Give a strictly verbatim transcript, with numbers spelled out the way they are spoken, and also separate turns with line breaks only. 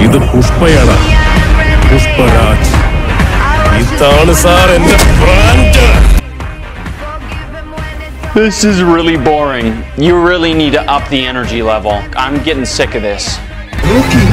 ഇത് പുഷ്പയാണ്, പുഷ്പരാജ്. ഇതാണ് സാർ എന്റെ brand.
This is really boring. You really need to up the energy level. I'm getting sick of this.
Rookie,